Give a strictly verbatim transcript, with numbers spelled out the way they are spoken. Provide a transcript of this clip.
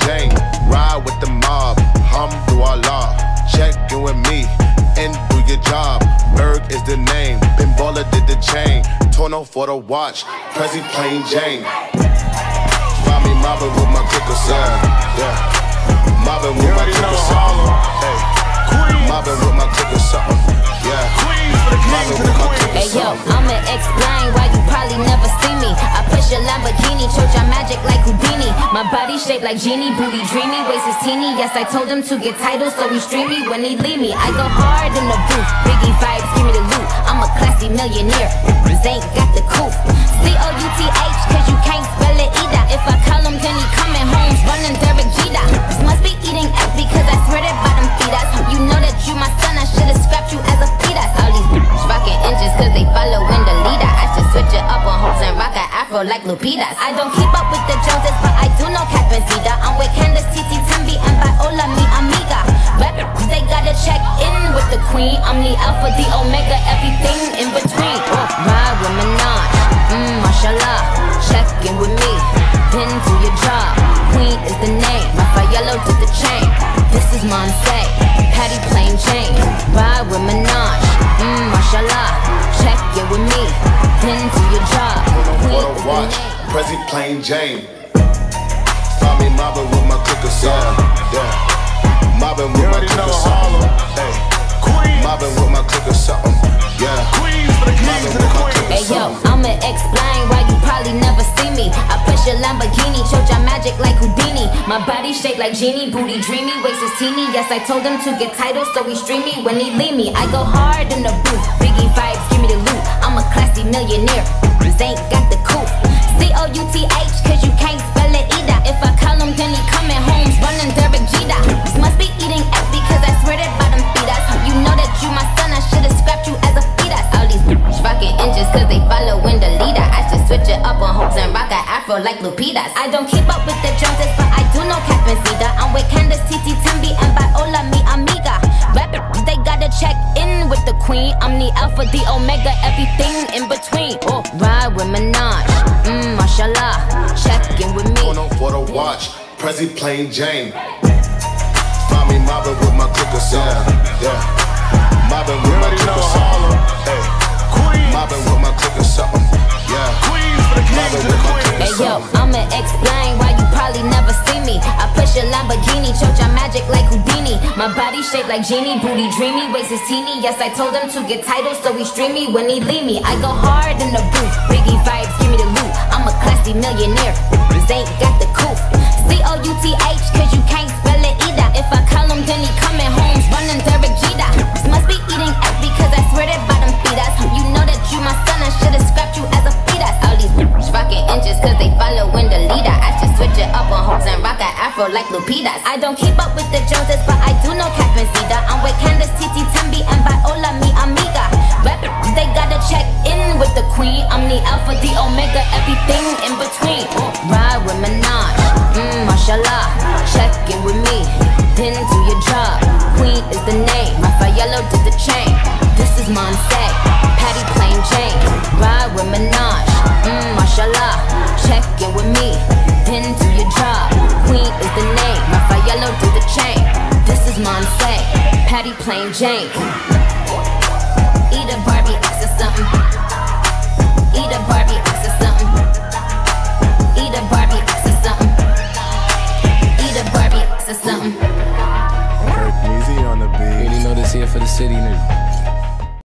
Jane. Ride with the mob, Alhamdulillah. Check in with me and do your job. Berg is the name, Ben Baller did the chain. Torno for the watch, Prezi plain Jane. Find me mobbing with my clicker son, yeah. Mobbing with my clicker something, hey. Mobbing with my clicker something, yeah. Mobbing with my clicker Hey yo, something. I'ma explain why you probably never see me. I push a Lamborghini, choke your magic like Houdini. My body shaped like genie, booty dreamy, waist is teeny. Yes, I told him to get titles, so he stream me when he leave me. I go hard in the booth, Biggie vibes, give me the loot. I'm a classy millionaire, ain't got the coupe. C O U T H, cause you can't spell it either. If I call him, then he coming home, running Derek Jeter. This must be eating F because I swear that bottom feed us. You know that you my son, I should've scrapped you as a fetus. All these bitches rocking inches cause they following the leader. I should switch it up on hoes and rock an afro like Lupitas. I don't keep up with the Joneses, but I do know Cap and Zeta. I'm with Candace, Titi, Tembi, and Viola, mi amiga. Rappers, they gotta check in with the queen. I'm the alpha, the omega, everything in between. Oh, ride with Minaj, mmm, mashallah. Check in with me, then do your job. Queen is the name, Raffaello did the chain. This is Monse, Patty plain Jane. Ride with Minaj, mmm, mashallah. Check in with me, then do your job. Queen is the name. Prezi plain Jane. Find me mobbing with my clicker son, yeah. Mobbing with my clicker something, hey. Mobbing with my clicker something, yeah. Mobbing with my clicker Hey yo, something. I'ma explain why you probably never see me. I push a Lamborghini, choke your magic like Houdini. My body shaped like genie, booty dreamy, waist is teeny. Yes, I told him to get titles, so he stream me when he leave me. I go hard in the booth, Biggie vibes, give me the loot. I'm a classy millionaire, ain't got the coupe. C O U T H, cause you can't spell it either. If I call him, then he coming home, running Derek Jeter. This must be eating F because I swear that bottom feed us. You know that you my son, I should've scrapped you as a fetus. All these bitches rocking inches cause they following the leader. I should switch it up on hoes and rock an afro like Lupitas. I don't keep up with the Joneses, but I do know Cap and Zeta. I'm with Candace, Titi, Tembi, and Viola, mi amiga. Rappers, they gotta check in with the queen. I'm the alpha, the omega, everything in between. Oh, ride with Minaj, mmm, mashallah. Check in with me. Torno for the watch, Prezi plain Jane. Find me mobbing with my clicker son, yeah. Mobbing with my clicker something, hey. Mobbing with my clicker something, yeah. Mobbing with my clicker Hey yo, something. I'ma explain why you probably never see me. I push a Lamborghini, choke your magic like Houdini. My body shaped like genie, booty dreamy, waist is teeny. Yes, I told him to get titles, so he stream me when he leave me. I go hard in the booth, Biggie vibes, give me the loot. I'm a classy millionaire, ain't got the coupe. C O U T H, cause you can't spell it either. If I call him, then he coming home, running Derek Jeter. This must be eating F because I swear that bottom feed us. You know that you my son, I should've scrapped you as a fetus. All these bitches rocking inches cause they following the leader. I should switch it up on hoes and rock an afro like Lupitas. I don't keep up with the Joneses, but I do know Cap and Zeta. I'm with Candace, Titi, Tembi, and Viola, mi amiga. Rappers, they gotta check in with the queen. I'm the alpha, the omega, everything in between. Oh, ride with Minaj, mmm, mashallah. Check in with me, then do your job. Queen is the name, Raffaello did the chain. This is Monse, Patty plain Jane. Ride with Minaj, mmm, mashallah. Check in with me, then do your job. Queen is the name, Raffaello did the chain. This is Monse, Patty plain Jane. Eat a Barbie X or something. Eat a Barbie X or something. Eat a Barbie X or something. Eat a Barbie X or something. Kirk Easy on the beat. You know this here for the city, nigga.